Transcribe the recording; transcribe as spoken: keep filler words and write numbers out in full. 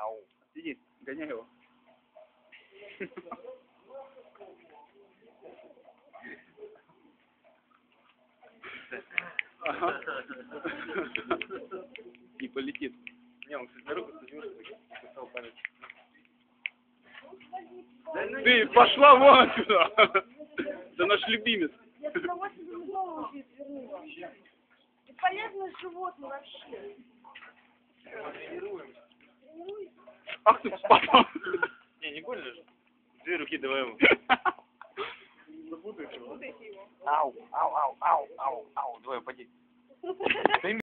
Ау. Иди, гоняй его. Ага. И полетит. Не, он, кстати, на руку садился, поставил память. Ты пошла вон отсюда! Это наш любимец. Я с удовольствием голову себе свернула. И полезное животное вообще. Тренируем. Ах ты папа! Не, не больно же. Две руки давай ему. Ау, ау, ау, ау, ау, ау, давай, упади.